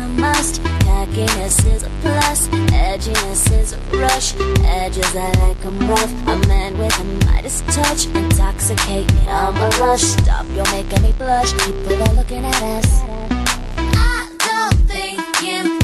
a must. Cockiness is a plus, edginess is a rush. Edges I like 'em rough, a man with a Midas touch. Intoxicate me, I'm a rush. Stop, you're making me blush. People are looking at us. I don't think you